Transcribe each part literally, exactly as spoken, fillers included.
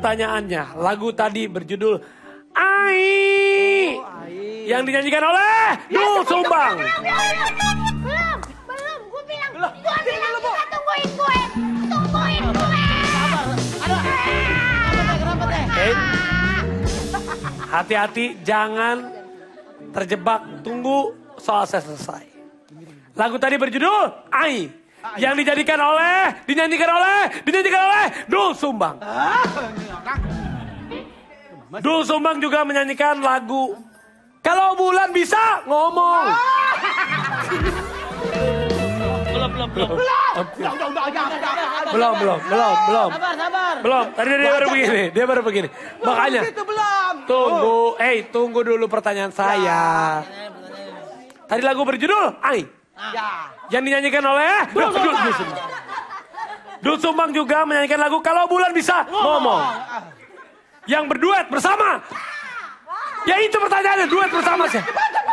pertanyaannya. Lagu tadi berjudul Ai. Yang dinyanyikan oleh Doel Sumbang. Belum, belum, gue bilang, gue bilang kita tungguin gue, tungguin gue. Aduh, kenapa teh? Eh, hati-hati, jangan terjebak. Tunggu soal saya selesai. Lagu tadi berjudul Ai. Yang dijadikan oleh, dinyanyikan oleh, dinyanyikan oleh Doel Sumbang. Doel Sumbang juga menyanyikan lagu Kalau Bulan Bisa Ngomong. Belum, belum, belum. Belum, belum, belum, belum. Sabar, sabar. Belum, tadi dia baru begini, dia baru begini. Makanya, Itu belum. tunggu, eh tunggu dulu pertanyaan saya. Tadi lagu berjudul Ai. Ya. Yang dinyanyikan oleh Doel Sumbang. Doel Sumbang juga menyanyikan lagu Kalau Bulan Bisa Ngomong. Yang berduet bersama. Ya itu pertanyaannya, duet bersama siapa?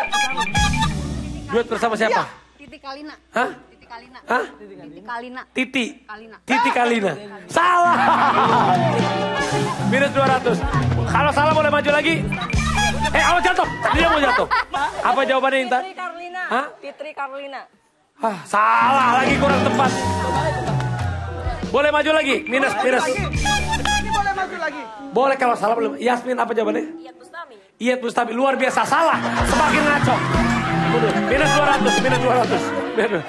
Duet bersama siapa? Titi Kalina. Hah? Titi Kalina. Hah? Titi Kalina. Titi. Kalina. Titi Kalina. Salah. Minus dua ratus. Kalau salah boleh maju lagi. Eh, awas jatuh. Dia mau jatuh. Apa jawabannya Intan? Fitri Karlina. Hah? Fitri Karlina. Ah, salah lagi, kurang tepat. Boleh maju lagi. Minus, minus. Ini boleh maju lagi. Boleh kalau salah belum. Yasmin apa jawabannya? Iyat Bustami. Iyat Bustami. Luar biasa salah. Semakin ngaco. Udah, minus dua ratus, minus dua ratus. Minus.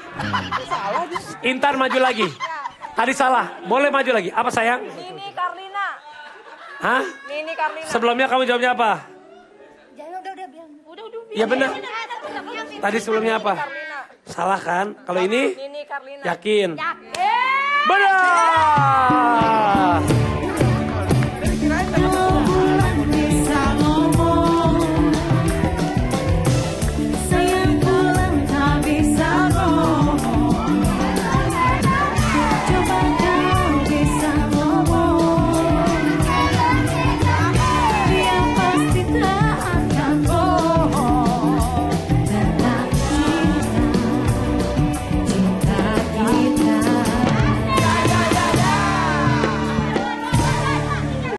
Intan maju lagi. Tadi salah. Boleh maju lagi. Apa sayang? Nini Karlina. Hah? Nini Karlina. Sebelumnya kamu jawabnya apa? Jangan udah udah bilang. Udah udah. Iya benar. Tadi sebelumnya apa? Karlina. Salah kan? Kalau ini Nini Karlina. yakin? Yakin. Benar.